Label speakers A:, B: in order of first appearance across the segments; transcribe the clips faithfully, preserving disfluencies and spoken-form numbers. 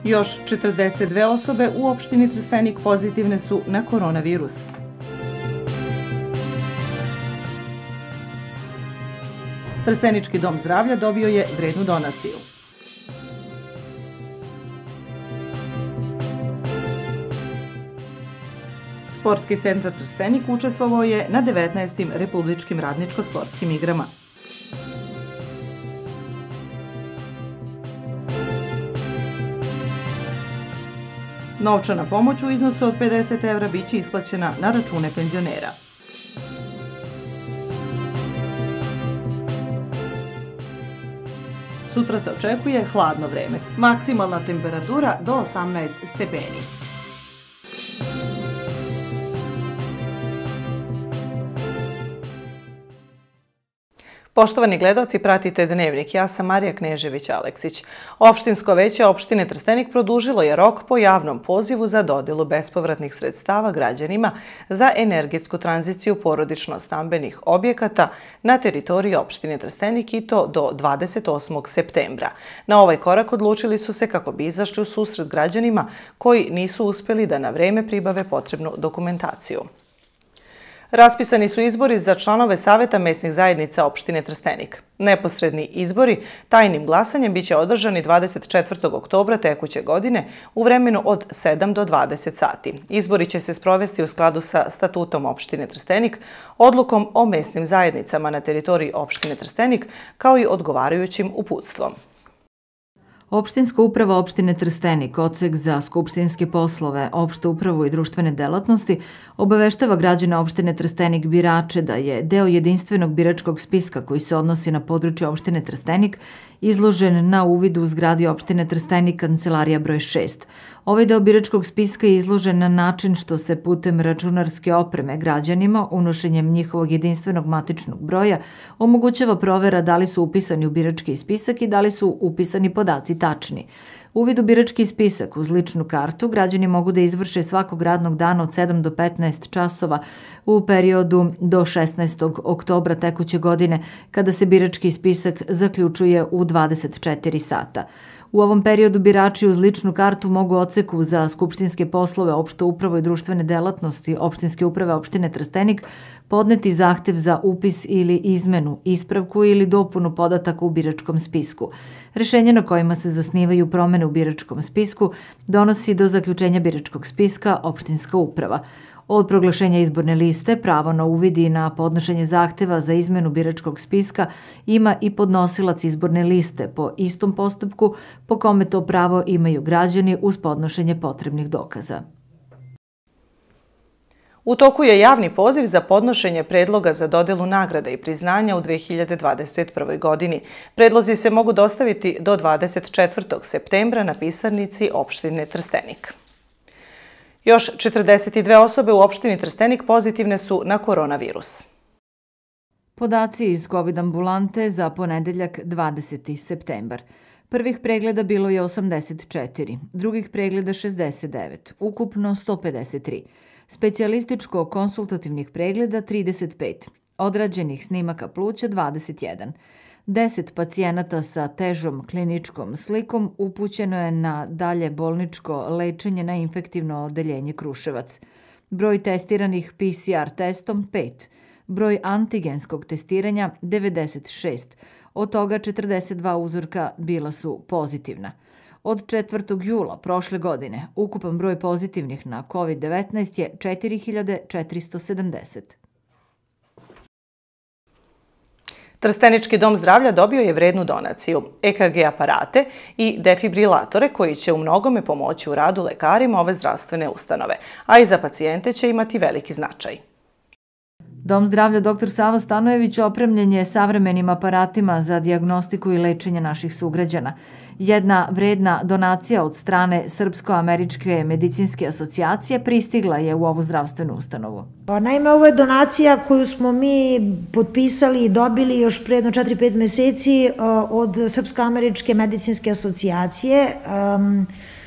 A: Još četrdeset dve osobe u opštini Trstenik pozitivne su na koronavirus. Trstenički dom zdravlja dobio je vrednu donaciju. Sportski centar Trstenik učestvovao je na devetnaestim republičkim radničko-sportskim igrama. Novčana pomoć u iznosu od pedeset evra biće isplaćena na račune penzionera. Sutra se očekuje hladno vreme, maksimalna temperatura do osamnaest stepeni. Poštovani gledalci, pratite Dnevnik. Ja sam Marija Knežević-Aleksić. Opštinsko veće opštine Trstenik produžilo je rok po javnom pozivu za dodelu bespovratnih sredstava građanima za energetsku tranziciju porodično-stambenih objekata na teritoriji opštine Trstenik i to do dvadeset osmog septembra. Na ovaj korak odlučili su se kako bi izašli u susret građanima koji nisu uspeli da na vreme pribave potrebnu dokumentaciju. Raspisani su izbori za članove Saveta mesnih zajednica opštine Trstenik. Neposredni izbori tajnim glasanjem biće održani dvadeset četvrtog oktobra tekuće godine u vremenu od sedam do dvadeset sati. Izbori će se sprovesti u skladu sa statutom opštine Trstenik, odlukom o mesnim zajednicama na teritoriji opštine Trstenik, kao i odgovarajućim uputstvom.
B: Opštinska uprava opštine Trstenik, odsek za skupštinske poslove, opštu upravu i društvene delatnosti, obaveštava građane opštine Trstenik birače da je deo jedinstvenog biračkog spiska koji se odnosi na područje opštine Trstenik izložen na uvid u zgradi opštine Trstenik, kancelarija broj šest. Ovaj deo biračkog spiska je izložen na način što se putem računarske opreme građanima, unošenjem njihovog jedinstvenog matičnog broja, omogućava provera da li su upisani u birački spisak i da li su upisani podaci tačni. Uvid u birački spisak uz ličnu kartu građani mogu da izvrše svakog radnog dana od sedam do petnaest časova u periodu do šesnaestog oktobra tekuće godine, kada se birački spisak zaključuje u dvadeset četiri sata. U ovom periodu birači uz ličnu kartu mogu odseku za skupštinske poslove, opštu upravu i društvene delatnosti opštinske uprave opštine Trstenik podneti zahtev za upis ili izmenu, ispravku ili dopunu podataka u biračkom spisku. Rešenje na kojima se zasnivaju promene u biračkom spisku donosi do zaključenja biračkog spiska opštinska uprava. Od proglašenja izborne liste pravo na uvid i na podnošenje zahteva za izmenu biračkog spiska ima i podnosilac izborne liste po istom postupku po kome to pravo imaju građani uz podnošenje potrebnih dokaza.
A: U toku je javni poziv za podnošenje predloga za dodelu nagrada i priznanja u dve hiljade dvadeset prvoj godini. Predlozi se mogu dostaviti do dvadeset četvrtog septembra na pisarnici opštine Trstenik. Još četrdeset dve osobe u opštini Trstenik pozitivne su na koronavirus.
B: Podaci iz COVID ambulante za ponedeljak dvadeseti septembar. Prvih pregleda bilo je osamdeset četiri, drugih pregleda šezdeset devet, ukupno sto pedeset tri. Specijalističko-konsultativnih pregleda trideset pet, odrađenih snimaka pluća dvadeset jedan. deset pacijenata sa težom kliničkom slikom upućeno je na dalje bolničko lečenje na infektivno odeljenje Kruševac. Broj testiranih P C R testom pet, broj antigenskog testiranja devedeset šest, od toga četrdeset dva uzorka bila su pozitivna. Od četvrtog jula prošle godine ukupan broj pozitivnih na COVID devetnaest je četiri hiljade četiristo sedamdeset.
A: Trstenički dom zdravlja dobio je vrednu donaciju, E K G aparate i defibrilatore koji će u mnogome pomoći u radu lekarima ove zdravstvene ustanove, a i za pacijente će imati veliki značaj.
B: Dom zdravlja doktor Sava Stanojević opremljen je savremenim aparatima za dijagnostiku i lečenje naših sugrađana. Jedna vredna donacija od strane Srpsko-američke medicinske asocijacije pristigla je u ovu zdravstvenu ustanovu.
C: Naime, ovo je donacija koju smo mi potpisali i dobili još pre jedno četiri pet meseci od Srpsko-američke medicinske asocijacije.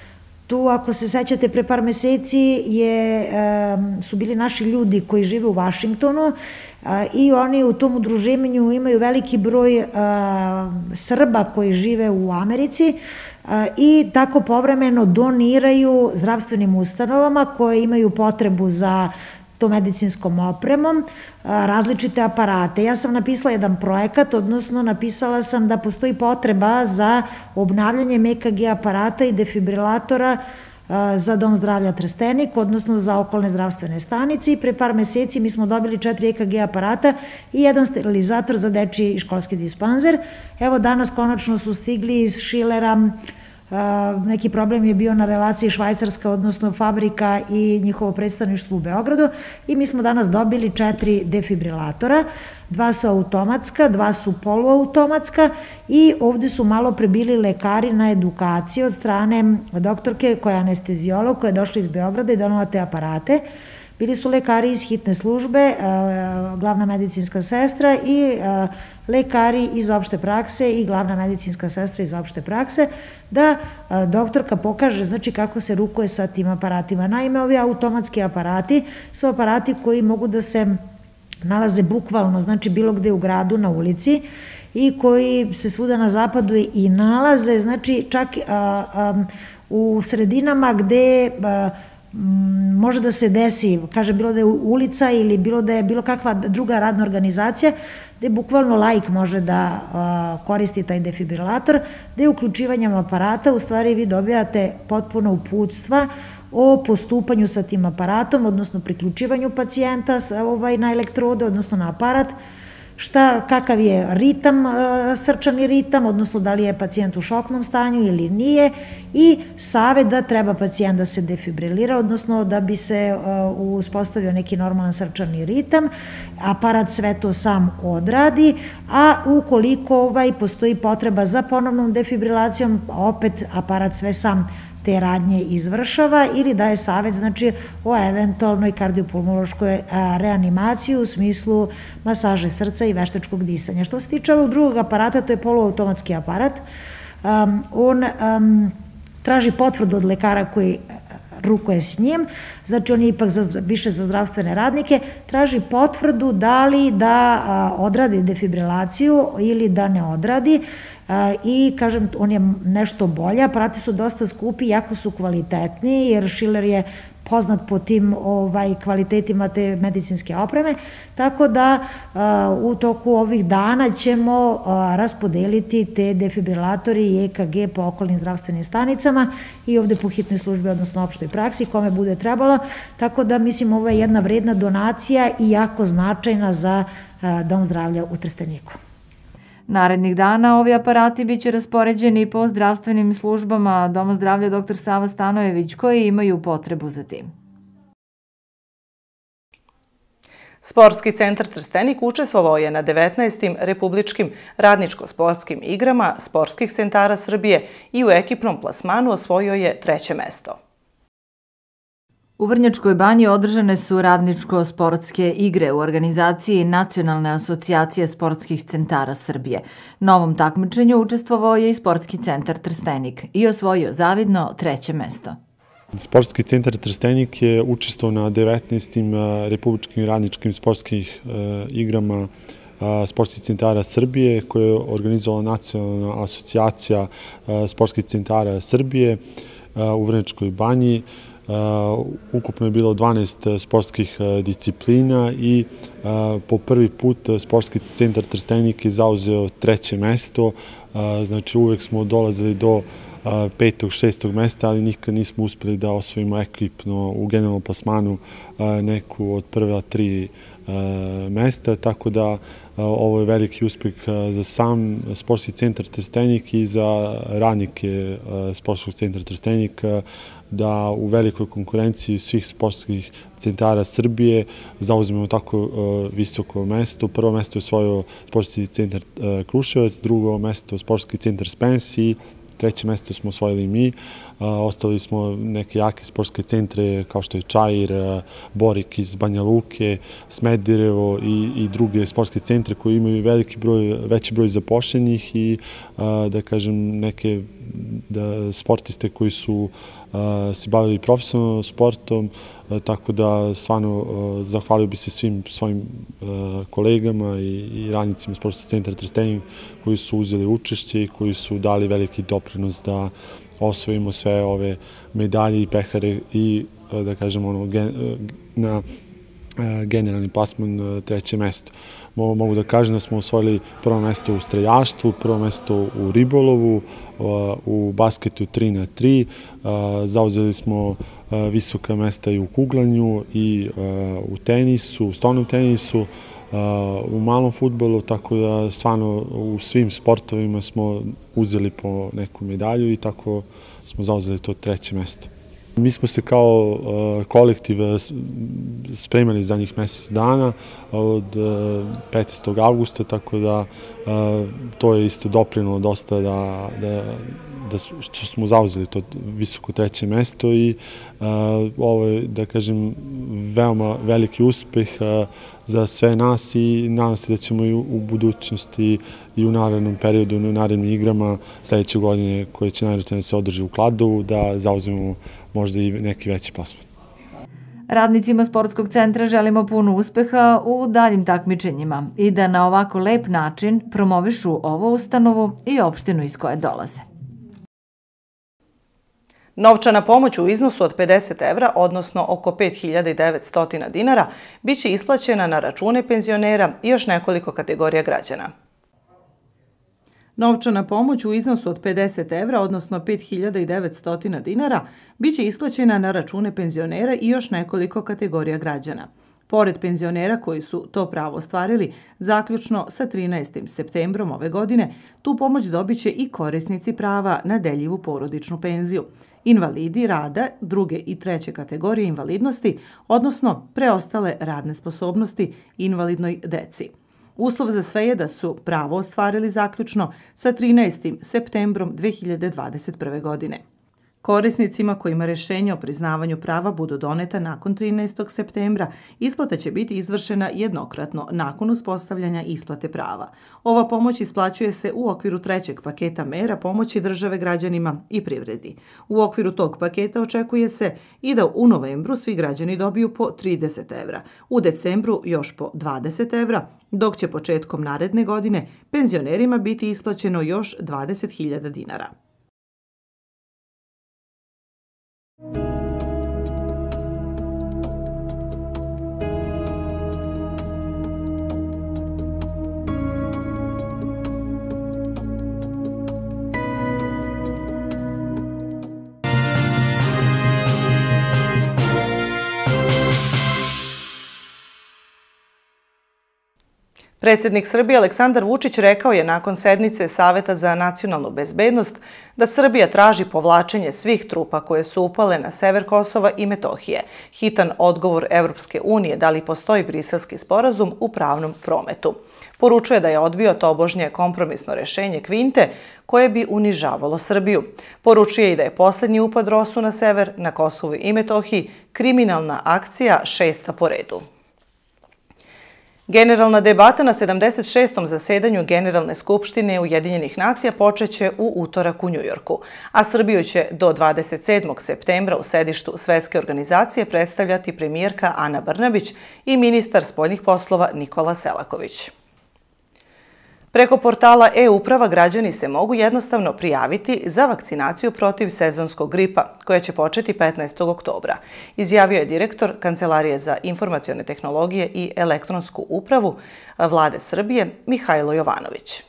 C: Tu, ako se sećate, pre par meseci je, su bili naši ljudi koji žive u Vašingtonu i oni u tom udruženju imaju veliki broj Srba koji žive u Americi i tako povremeno doniraju zdravstvenim ustanovama koje imaju potrebu za to medicinskom opremom, različite aparate. Ja sam napisala jedan projekat, odnosno napisala sam da postoji potreba za obnavljanje E K G aparata i defibrilatora za Dom zdravlja Trstenik, odnosno za okolne zdravstvene stanice i pre par meseci mi smo dobili četiri E K G aparata i jedan sterilizator za dečiji i školski dispanzer. Evo danas konačno su stigli iz Šilera. Neki problem je bio na relaciji Švajcarska, odnosno fabrika i njihovo predstavništvo u Beogradu i mi smo danas dobili četiri defibrilatora, dva su automatska, dva su poluautomatska i ovde su malo pre bili lekari na edukaciji od strane doktorke koja je anestezijolog, koja je došla iz Beograda i donela te aparate. Bili su lekari iz hitne službe, glavna medicinska sestra i lekari iz opšte prakse i glavna medicinska sestra iz opšte prakse, da doktorka pokaže znači kako se rukuje sa tim aparatima. Naime, ovi automatski aparati su aparati koji mogu da se nalaze bukvalno, znači bilo gde u gradu, na ulici i koji se svuda na zapadu i nalaze, znači čak u sredinama gde može da se desi, kaže, bilo da je ulica ili bilo da je bilo kakva druga radna organizacija, gde bukvalno laik može da koristi taj defibrilator, gde uključivanjem aparata u stvari vi dobijate potpuno uputstva o postupanju sa tim aparatom, odnosno priključivanju pacijenta na elektrode, odnosno na aparat, šta, kakav je ritam, srčani ritam, odnosno da li je pacijent u šoknom stanju ili nije i savet da treba pacijent da se defibrilira, odnosno da bi se uspostavio neki normalan srčani ritam, aparat sve to sam odradi, a ukoliko postoji potreba za ponovnom defibrilacijom, opet aparat sve sam te radnje izvršava ili daje savet znači o eventualnoj kardiopulmološkoj reanimaciji u smislu masaže srca i veštačkog disanja. Što se tiče ovog drugog aparata, to je poluautomatski aparat, on traži potvrdu od lekara koji rukuje s njim, znači on je ipak više za zdravstvene radnike, traži potvrdu da li da odradi defibrilaciju ili da ne odradi i, kažem, on je nešto bolje, aparati su dosta skupi, jako su kvalitetni, jer Šiler je poznat po tim kvalitetima te medicinske opreme, tako da u toku ovih dana ćemo raspodeliti te defibrilatori i E K G po okolnim zdravstvenim stanicama i ovde po hitnoj službi, odnosno opštoj praksi, kome bude trebalo, tako da mislim ovo je jedna vredna donacija i jako značajna za Dom zdravlja u Trsteniku.
B: Narednih dana ovi aparati biće raspoređeni po zdravstvenim službama Doma zdravlja doktor Sava Stanojević koji imaju potrebu za tim.
A: Sportski centar Trstenik učestvovao je na devetnaestim republičkim radničko-sportskim igrama sportskih centara Srbije i u ekipnom plasmanu osvojio je treće mesto.
B: U Vrnjačkoj banji održane su radničko-sportske igre u organizaciji Nacionalne asocijacije sportskih centara Srbije. Na ovom takmičenju učestvovao je i Sportski centar Trstenik i osvojio zavidno treće mesto.
D: Sportski centar Trstenik je učestvovao na devetnaestim republičkim radničkim sportskih igrama sportskih centara Srbije koje je organizovala Nacionalna asocijacija sportskih centara Srbije u Vrnjačkoj banji. Ukupno je bilo dvanaest sportskih disciplina i po prvi put Sportski centar Trstenik je zauzeo treće mesto. Znači uvek smo dolazili do petog, šestog mesta, ali nikad nismo uspeli da osvojimo ekipno u generalnom plasmanu neku od prve tri mesta, tako da ovo je veliki uspeh za sam Sportski centar Trstenik i za radnike Sportskog centra Trstenik da u velikoj konkurenciji svih sportskih centara Srbije zauzmemo tako visoko mesto. Prvo mesto je osvojio Sportski centar Kruševac, drugo mesto Sportski centar Spens i treće mesto smo osvojili mi. Ostavili smo neke jake sportske centre kao što je Čair, Borik iz Banja Luke, Smederevo i druge sportske centre koji imaju veliki broj, veći broj zapošljenih i da kažem neke sportiste koji su se bavili profesionalno sportom, tako da stvarno zahvalio bi se svim svojim kolegama i radnicima Sportskog centra Trstenik koji su uzeli učešće i koji su dali veliki doprinos da osvojimo sve ove medalje i pehare i, da kažemo, na generalni plasman treće mesto. Mogu da kažem da smo osvojili prvo mesto u strojarstvu, prvo mesto u ribolovu, u basketu tri na tri, zauzeli smo visoka mesta i u kuglanju i u tenisu, u stolnom tenisu, u malom fudbalu, tako da stvarno u svim sportovima smo uzeli po neku medalju i tako smo zauzeli to treće mesto. Mi smo se kao kolektiv spremali za njih mesec dana od petnaestog avgusta, tako da to je isto doprinelo dosta da što smo zauzeli to visoko treće mesto i ovo je, da kažem, veoma veliki uspeh za sve nas i nadam se da ćemo i u budućnosti i u narednom periodu, u narednim igrama sledeće godine koje će najvjerojatnije se održi u Kladovu, da zauzmemo možda i neki veći plasman.
B: Radnicima Sportskog centra želimo puno uspeha u daljim takmičenjima i da na ovako lep način promovišu ovu ustanovu i opštinu iz koje dolaze.
A: Novčana pomoć u iznosu od pedeset evra, odnosno oko pet hiljada devetsto dinara, biće isplaćena na račune penzionera i još nekoliko kategorija građana. Novčana pomoć u iznosu od pedeset evra, odnosno pet hiljada devetsto dinara, biće isplaćena na račune penzionera i još nekoliko kategorija građana. Pored penzionera koji su to pravo ostvarili zaključno sa trinaestim septembrom ove godine, tu pomoć dobiće i korisnici prava na deljivu porodičnu penziju, invalidi rada druge i treće kategorije invalidnosti, odnosno preostale radne sposobnosti invalidnoj deci. Uslov za sve je da su pravo ostvarili zaključno sa trinaestim septembrom dve hiljade dvadeset prve. godine. Korisnicima kojima rešenje o priznavanju prava budu doneta nakon trinaestog septembra, isplata će biti izvršena jednokratno nakon uspostavljanja isplate prava. Ova pomoć isplaćuje se u okviru trećeg paketa mera pomoći države građanima i privredi. U okviru tog paketa očekuje se i da u novembru svi građani dobiju po trideset evra, u decembru još po dvadeset evra, dok će početkom naredne godine penzionerima biti isplaćeno još dvadeset hiljada dinara. Predsjednik Srbije Aleksandar Vučić rekao je nakon sednice Saveta za nacionalnu bezbednost da Srbija traži povlačenje svih trupa koje su upale na sever Kosova i Metohije. Hitan odgovor Evropske unije da li postoji briselski sporazum u pravnom prometu. Poručuje da je odbio tobožnje kompromisno rešenje Kvinte koje bi unižavalo Srbiju. Poručuje i da je posljednji upad Rosu na sever, na Kosovu i Metohiji, kriminalna akcija šesta po redu. Generalna debata na sedamdeset šestom zasedanju Generalne skupštine Ujedinjenih nacija počeće u utorak u Njujorku, a Srbiju će do dvadeset sedmog septembra u sedištu Svetske organizacije predstavljati premijerka Ana Brnabić i ministar spoljnih poslova Nikola Selaković. Preko portala e-uprava građani se mogu jednostavno prijaviti za vakcinaciju protiv sezonskog gripa, koja će početi petnaestog oktobra, izjavio je direktor Kancelarije za informacione tehnologije i elektronsku upravu Vlade Srbije Mihajlo Jovanović.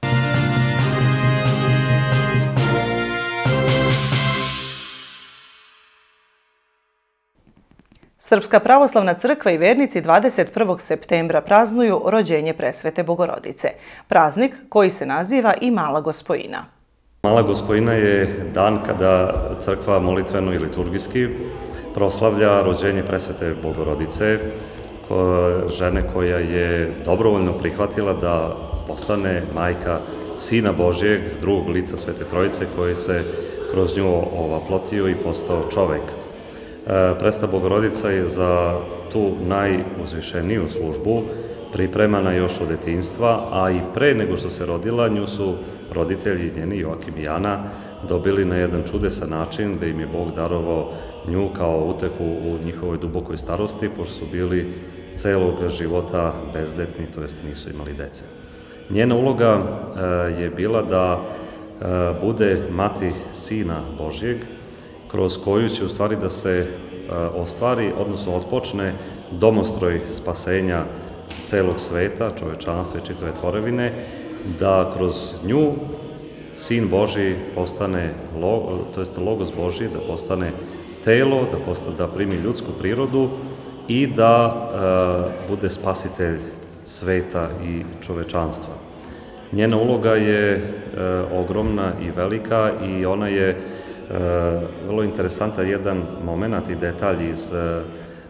A: Srpska pravoslavna crkva i vernici dvadeset prvog septembra praznuju rođenje Presvete Bogorodice, praznik koji se naziva i Mala Gospojina.
E: Mala Gospojina je dan kada crkva molitveno i liturgijski proslavlja rođenje Presvete Bogorodice, žene koja je dobrovoljno prihvatila da postane majka Sina Božjeg, drugog lica Svete Trojice, koji se kroz nju ovaplotio i postao čovek. Presveta Bogorodica je za tu najuzvišeniju službu pripremana još od detinjstva, a i pre nego što se rodila, nju su roditelji njeni Joakim i Ana dobili na jedan čudesan način, gde im je Bog darovao nju kao utehu u njihovoj dubokoj starosti, pošto su bili celog života bezdetni, to jest nisu imali dece. Njena uloga je bila da bude mati Sina Božjeg, kroz koju će u stvari da se ostvari, odnosno otpočne domostroj spasenja celog sveta, čovečanstva i čitave tvorevine, da kroz nju Sin Božji postane, to jest Logos Božji, da postane telo, da, postane, da primi ljudsku prirodu i da e, bude spasitelj sveta i čovečanstva. Njena uloga je e, ogromna i velika i ona je e, vrlo interesantan jedan moment i detalj iz e,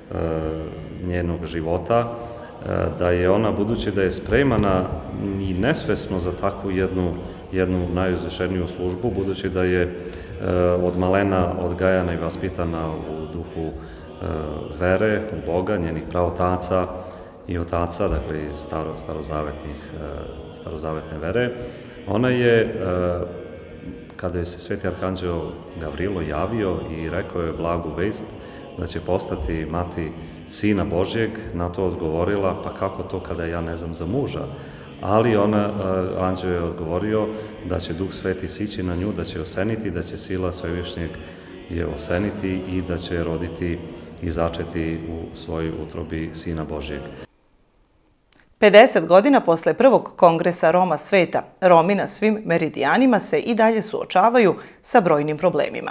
E: njenog života, da je ona, budući da je spremana i nesvesno za takvu jednu, jednu najuzvišeniju službu, budući da je e, od malena odgajana i vaspitana u duhu e, vere, u Boga, njenih praotaca i otaca, dakle iz staro, starozavetnih, e, starozavetne vere, ona je, e, kada je se Sveti Arhanđeo Gavrilo javio i rekao je blagu vest da će postati mati Sina Božjeg, na to odgovorila, pa kako to kada ja ne znam za muža? Ali ona, anđeo je odgovorio da će Duh Sveti sići na nju, da će oseniti, da će sila Svevišnjeg je oseniti i da će roditi i začeti u svojoj utrobi Sina Božjeg.
A: pedeset godina posle prvog kongresa Roma sveta, Romi na svim meridijanima se i dalje suočavaju sa brojnim problemima.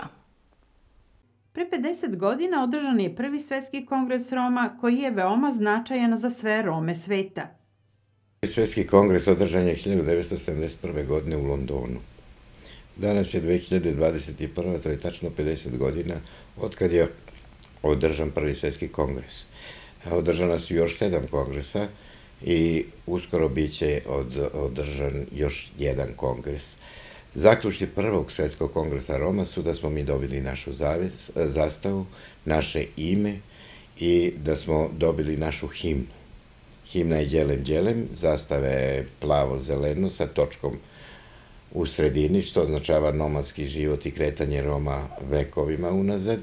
F: Pre pedeset godina održan je prvi svetski kongres Roma koji je veoma značajan za sve Rome sveta.
G: Svetski kongres održan je hiljadu devetsto sedamdeset prve. godine u Londonu. Danas je dve hiljade dvadeset prva. to je tačno pedeset godina od kad je održan prvi svetski kongres. Održana su još sedam kongresa i uskoro biće održan još jedan kongres. Zaključci prvog svetskog kongresa Roma su da smo mi dobili našu zastavu, naše ime i da smo dobili našu himnu. Himna je Đelem Đelem, zastava je plavo-zeleno sa točkom u sredini, što označava nomadski život i kretanje Roma vekovima unazad.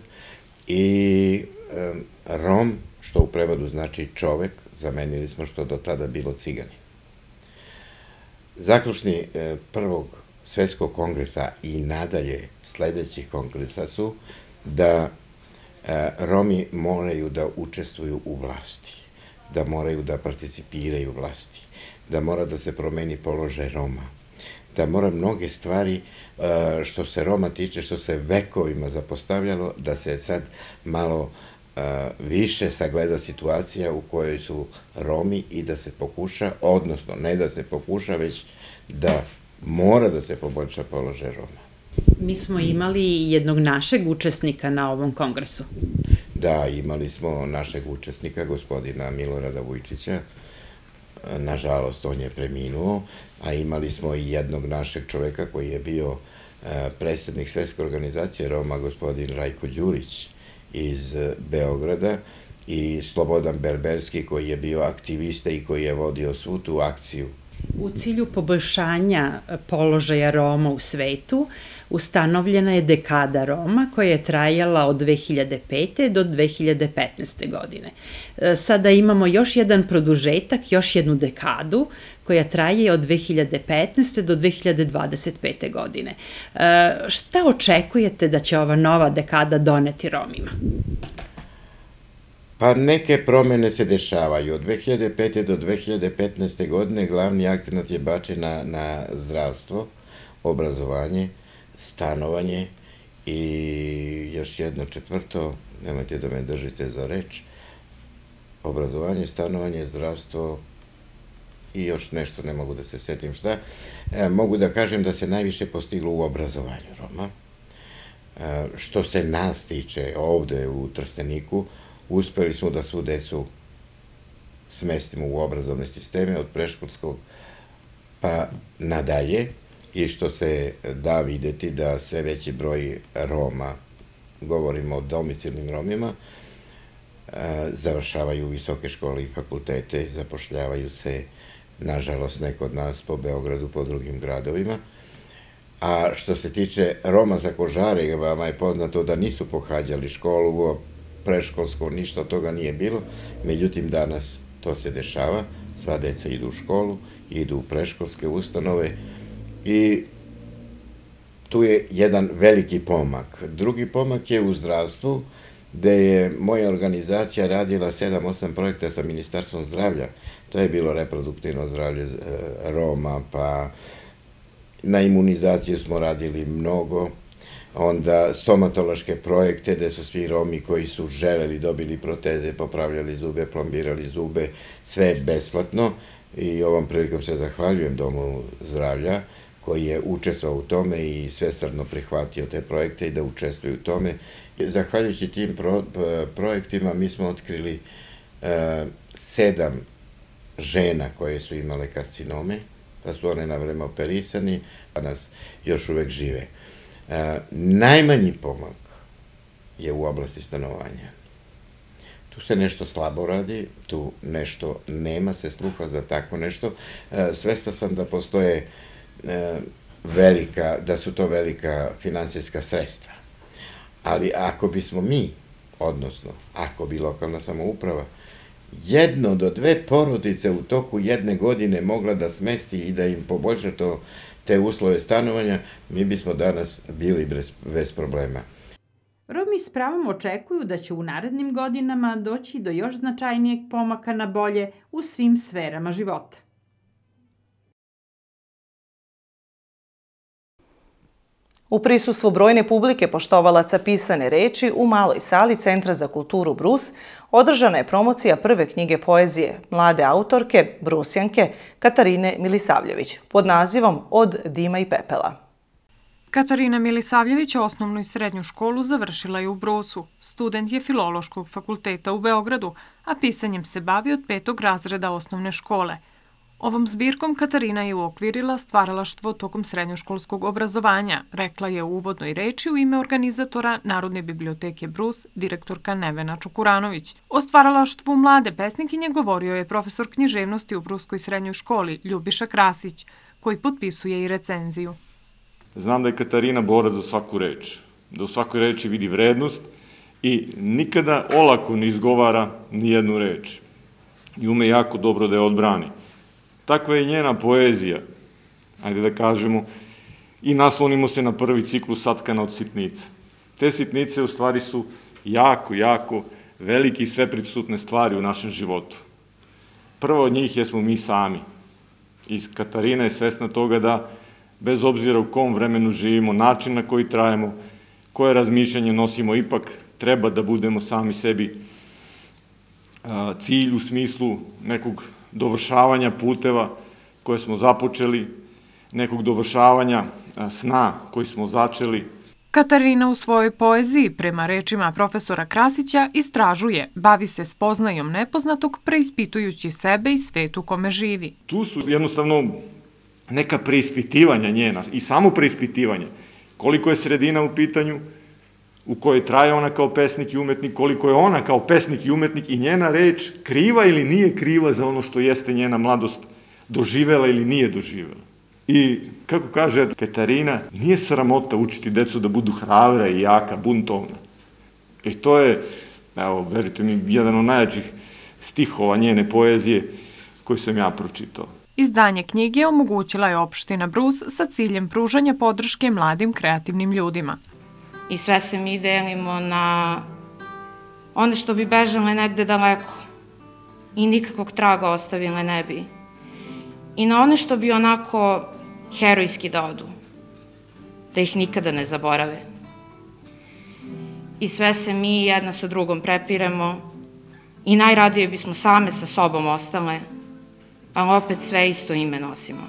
G: I Rom, što u prevodu znači čovek, zamenili smo što do tada bilo cigani. Zaključni prvog svetskog kongresa i nadalje sledećih kongresa su da Romi moraju da učestvuju u vlasti, da moraju da participiraju u vlasti, da mora da se promeni položaj Roma, da mora mnoge stvari što se Roma tiče, što se vekovima zapostavljalo, da se sad malo više sagleda situacija u kojoj su Romi i da se pokuša, odnosno ne da se pokuša, već da mora da se poboljša položaj Roma.
F: Mi smo imali jednog našeg učesnika na ovom kongresu.
G: Da, imali smo našeg učesnika, gospodina Milorada Vujčića. Nažalost, on je preminuo, a imali smo i jednog našeg čoveka koji je bio predsjednik Svetske organizacije Roma, gospodin Rajko Đurić iz Beograda, i Slobodan Berberski koji je bio aktivista i koji je vodio svu tu akciju.
F: U cilju poboljšanja položaja Roma u svetu ustanovljena je dekada Roma koja je trajala od dve hiljade pete. do dve hiljade petnaeste. godine. Sada imamo još jedan produžetak, još jednu dekadu koja traje od dve hiljade petnaeste. do dve hiljade dvadeset pete. godine. Šta očekujete da će ova nova dekada doneti Romima?
G: Pa neke promene se dešavaju. Od dve hiljade pete. do dve hiljade petnaeste. godine glavni akcenat je bačen na, na zdravstvo, obrazovanje, stanovanje i još jedno četvrto, nemojte da me držite za reč, obrazovanje, stanovanje, zdravstvo i još nešto, ne mogu da se setim šta. E, mogu da kažem da se najviše postiglo u obrazovanju Roma. E, što se nas tiče ovde u Trsteniku, uspeli smo da svu decu smestimo u obrazovne sisteme od preškolskog pa nadalje, i što se da videti da sve veći broj Roma, govorimo o domicilnim Romima, završavaju visoke škole i fakultete, zapošljavaju se, nažalost, ne kod nas, po Beogradu, po drugim gradovima, A što se tiče Roma za Kožare, vama je poznato da nisu pohađali školu, preškolsko, ništa od toga nije bilo. Međutim, danas to se dešava. Sva deca idu u školu, idu u preškolske ustanove i tu je jedan veliki pomak. Drugi pomak je u zdravstvu, gde je moja organizacija radila sedam osam projekta sa Ministarstvom zdravlja. To je bilo reproduktivno zdravlje Roma, pa na imunizaciju smo radili mnogo, onda stomatološke projekte gde su svi Romi koji su želeli, dobili proteze, popravljali zube, plombirali zube, sve besplatno i ovom prilikom se zahvaljujem Domu zdravlja koji je učestvovao u tome i svesrdno prihvatio te projekte i da učestvuju u tome. Zahvaljujući tim projektima mi smo otkrili sedam žena koje su imale karcinome, da su one na vreme operisani, a nas još uvek žive. Najmanji pomak je u oblasti stanovanja. Tu se nešto slabo radi, tu nešto nema se sluha za tako nešto. Svestan sam da postoje velika, da su to velika finansijska sredstva. Ali ako bismo mi, odnosno ako bi lokalna samouprava, jedno do dve porodice u toku jedne godine mogla da smesti i da im poboljša to, te uslove stanovanja, mi bismo danas bili bez problema.
F: Romi s pravom očekuju da će u narednim godinama doći do još značajnijeg pomaka na bolje u svim sferama života.
A: U prisustvu brojne publike poštovalaca pisane reči u maloj sali Centra za kulturu Brus održana je promocija prve knjige poezije mlade autorke, Brusjanke, Katarine Milisavljević pod nazivom Od dima i pepela.
H: Katarina Milisavljević osnovnu i srednju školu završila je u Brusu. Student je Filološkog fakulteta u Beogradu, a pisanjem se bavi od petog razreda osnovne škole. Ovom zbirkom Katarina je uokvirila stvaralaštvo tokom srednjoškolskog obrazovanja, rekla je u uvodnoj reči u ime organizatora Narodne biblioteke Brus, direktorka Nevena Čukuranović. O stvaralaštvu mlade pesnikinje govorio je profesor književnosti u Bruskoj srednjoj školi Ljubiša Krasić, koji potpisuje i recenziju.
I: Znam da je Katarina borac za svaku reč, da u svakoj reči vidi vrednost i nikada olako ne izgovara ni jednu reč. I ume jako dobro da je odbrani. Takva je njena poezija, ajde da kažemo, i naslonimo se na prvi ciklus Satkana od sitnica. Te sitnice u stvari su jako, jako velike i sveprisutne stvari u našem životu. Prva od njih jesmo mi sami. I Katarina je svesna toga da, bez obzira u kom vremenu živimo, način na koji trajemo, koje razmišljanje nosimo, ipak treba da budemo sami sebi cilj u smislu nekog dovršavanja puteva koje smo započeli, nekog dovršavanja sna koji smo začeli.
H: Katarina u svojoj poeziji, prema rečima profesora Krasića, istražuje, bavi se spoznajom nepoznatog, preispitujući sebe i svet u kome živi.
I: Tu su jednostavno neka preispitivanja njena i samo preispitivanje. Koliko je sredina u pitanju, u kojoj traje ona kao pesnik i umetnik, koliko je ona kao pesnik i umetnik i njena reč kriva ili nije kriva za ono što jeste njena mladost doživela ili nije doživela. I, kako kaže Katarina, nije sramota učiti decu da budu hravra i jaka, buntovna. I to je, evo, verite mi, jedan od najjačih stihova njene poezije koju sam ja pročitao.
H: Izdanje knjige omogućila je opština Brus sa ciljem pružanja podrške mladim kreativnim ljudima.
J: I sve se mi delimo na one što bi bežale negde daleko i nikakvog traga ostavile ne bi. I na one što bi onako herojski da odu, da ih nikada ne zaborave. I sve se mi jedna sa drugom prepiremo i najradije bismo same sa sobom ostale, ali opet sve isto ime nosimo.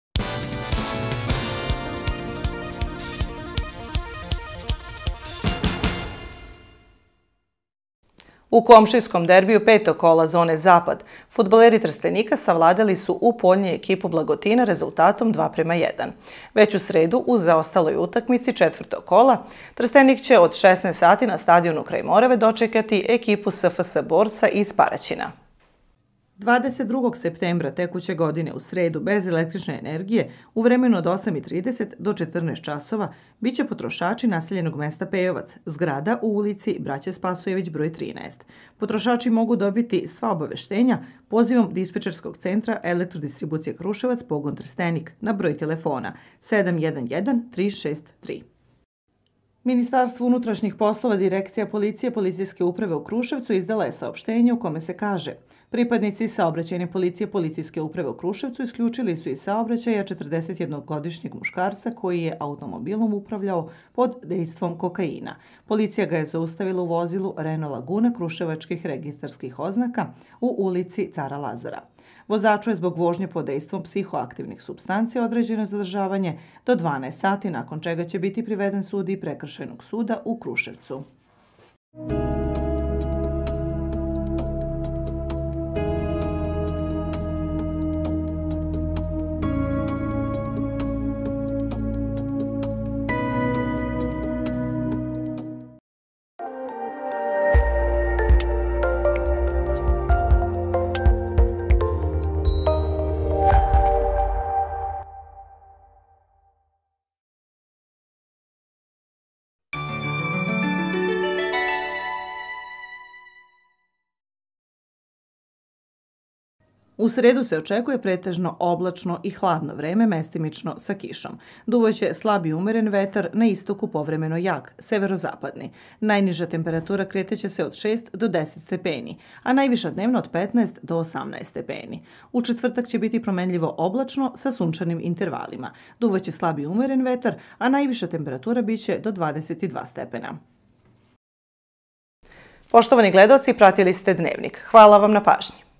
A: U komšijskom derbiju petog kola zone Zapad, fudbaleri Trstenika savladali su u Poljni ekipu Blagotina rezultatom dva prema jedan. Već u sredu, u zaostaloj utakmici četvrtog kola, Trstenik će od šesnaest sati na stadionu kraj Morave dočekati ekipu S F S Borca iz Paraćina. dvadeset drugog septembra tekuće godine u sredu bez električne energije u vremenu od osam i trideset do četrnaest časova biće potrošači naseljenog mesta Pejovac, zgrada u ulici Braće Spasojević broj trinaest. Potrošači mogu dobiti sva obaveštenja pozivom dispečerskog centra Elektrodistribucije Kruševac, pogon Trstenik, na broj telefona sedam jedan jedan tri šest tri. Ministarstvo unutrašnjih poslova, Direkcija policije Policijske uprave u Kruševcu izdala je saopštenje u kome se kaže: pripadnici saobraćajne policije Policijske uprave u Kruševcu isključili su iz saobraćaja četrdesetjednogodišnjeg muškarca koji je automobilom upravljao pod dejstvom kokaina. Policija ga je zaustavila u vozilu Renault Laguna kruševačkih registarskih oznaka u ulici Cara Lazara. Vozaču je zbog vožnje pod dejstvom psihoaktivnih supstancija određeno zadržavanje do dvanaest sati, nakon čega će biti priveden sudiji Prekršajnog suda u Kruševcu. U sredu se očekuje pretežno oblačno i hladno vreme, mestimično sa kišom. Duvaće slab i umeren vetar, na istoku povremeno jak, severozapadni. Najniža temperatura kreteće se od šest do deset stepeni, a najviša dnevno od petnaest do osamnaest stepeni. U četvrtak će biti promenljivo oblačno sa sunčanim intervalima. Duvaće slab i umeren vetar, a najviša temperatura biće do dvadeset dva stepena. Poštovani gledaoci, pratili ste Dnevnik. Hvala vam na pažnji.